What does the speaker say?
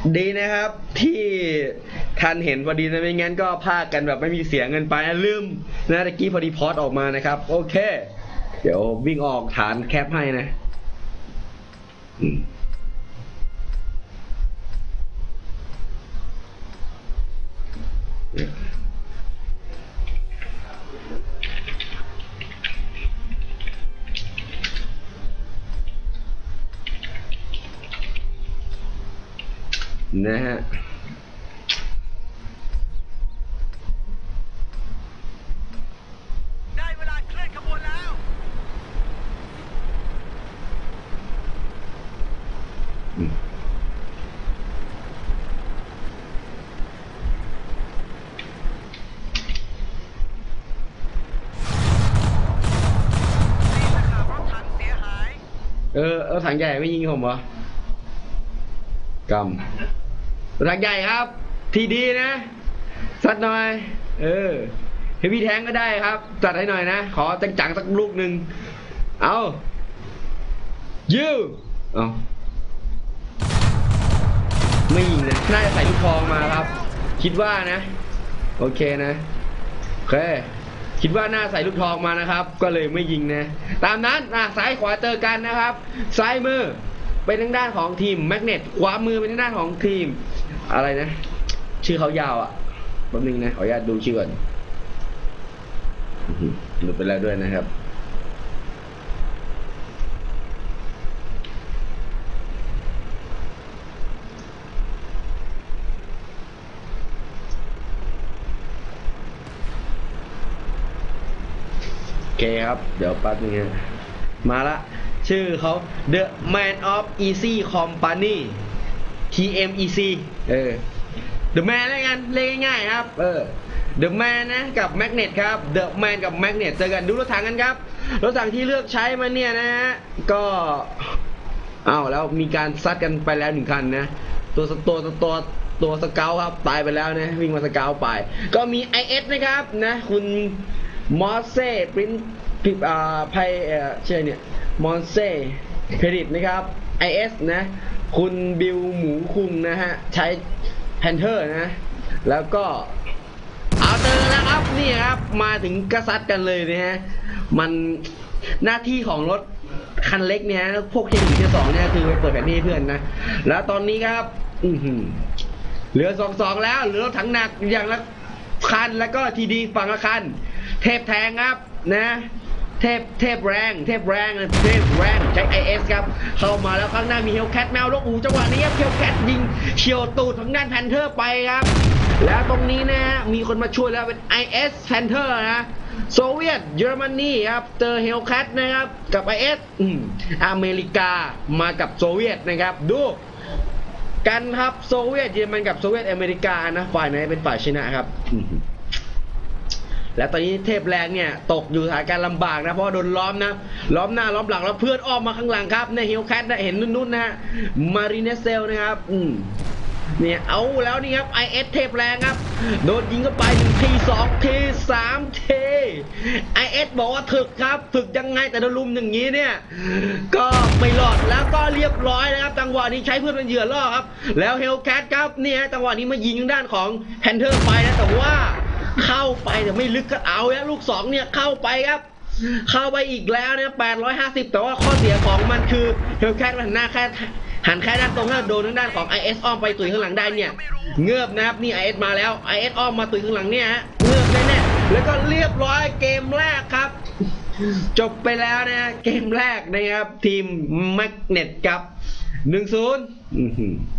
ดีนะครับที่ทันเห็นพอดีนะไม่งั้นก็พากันแบบไม่มีเสียงเงินไปนะลืมนะตะกี้พอดีพอดออกมานะครับโอเคเดี๋ยววิ่งออกฐานแคปให้นะนะฮะได้เวลาเคลื่อนขบวนแล้วนี่จะขับรถถังเสียหายเอาถังใหญ่ไม่ยิงผมเหรอกำถังใหญ่ครับทีดีนะสัดหน่อยเฮฟวี่แทงก็ได้ครับจัดให้หน่อยนะขอจังๆสักลูกหนึ่งเอาเอาไม่ยิงนะน่าจะใส่ลูกทองมาครับคิดว่านะโอเคนะโอเคคิดว่าน่าใส่ลูกทองมานะครับก็เลยไม่ยิงนะตามนั้นซ้ายขวาเจอกันนะครับซ้ายมือเป็นทางด้านของทีมแมกเนตขวามือเป็นทางด้านของทีมอะไรนะชื่อเขายาวอ่ะแป๊บนึงนะขออนุญาตดูชื่อก่อนหลุดไปแล้วด้วยนะครับโอเคครับเดี๋ยวแป๊บนึงนะมาละชื่อเขา The Man of Easy Company TMEC The Man แล้วกันเรียกง่ายๆครับThe Man นะกับ Magnet ครับ The Man กับ Magnet เจอกันดูรถถังกันครับรถถังที่เลือกใช้มาเนี่ยนะฮะก็แล้วมีการซัดกันไปแล้ว1คันนะตัวสเกลครับตายไปแล้วนะวิ่งมาสเกลไปก็มี IS นะครับนะคุณมอสเซ่ปรินไพเชื่อเนี่ยมอนเซ่เครดิตนะครับ IS นะคุณบิลหมูคุงนะฮะใช้แพนเทอร์นะแล้วก็เอาเจอแล้วครับนี่ครับมาถึงกษัตริย์กันเลยนะฮะมันหน้าที่ของรถคันเล็กเนี่ยพวกเคที2เนี่ยคือไปเปิดแผนที่เพื่อนนะแล้วตอนนี้ครับเหลือ2แล้วเหลือรถถังหนักอย่างละคันแล้วก็ทีดีฝั่งละคันเทพแทงครับนะเทพแรงใช้ IS ครับเข้ามาแล้วข้างหน้ามีเฮลแคทแมวลูกอูจังหวะนี้ครับเฮลแคทยิงเฉียวตูดทางด้านแพนเทอร์ไปครับแล้วตรงนี้นะมีคนมาช่วยแล้วเป็น IS แพนเทอร์นะโซเวียตเยอรมนีครับเจอเฮลแคทนะครับกับ IS อเมริกามากับโซเวียตนะครับดูกันครับโซเวียตเยอรมันกับโซเวียตอเมริกานะฝ่ายไหนเป็นฝ่ายชนะครับและตอนนี้เทพแรงเนี่ยตกอยู่สถานการณ์ลำบากนะเพราะโดนล้อมนะล้อมหน้าล้อมหลังแล้วเพื่อนอ้อมมาข้างหลังครับในเฮลแคทเห็นนุ่นๆนะฮะมารีเนเซลนะครับเนี่ยเอาแล้วนี่ครับ IS เทพแรงครับโดนยิงเข้าไป1 ที2 ที 3 ที IS บอกว่าถึกครับถึกยังไงแต่โดนลุมอย่างนี้เนี่ยก็ไม่รอดแล้วก็เรียบร้อยนะครับจังหวะนี้ใช้เพื่อนเป็นเหยื่อล่อครับแล้วเฮลแคทครับเนี่ยจังหวะนี้มายิงทางด้านของแพนเทอร์ไปนะแต่ว่าเข้าไปแต่ไม่ลึกก็เอาแล้วลูก2เนี่ยเข้าไปครับเข้าไปอีกแล้วเนี่ย850แต่ว่าข้อเสียของมันคือเฮลแคทมันหน้าแค่หันแค่ด้านตรงแล้วโดนทางด้านของ IS อ้อมไปตุยข้างหลังได้เนี่ยเงือบนะครับนี่ IS มาแล้ว IS อ้อมมาตุยข้างหลังเนี่ยฮะเงือบแน่ๆแล้วก็เรียบร้อยเกมแรกครับจบไปแล้วนะเกมแรกนะครับทีมแมกเนตกับ 1-0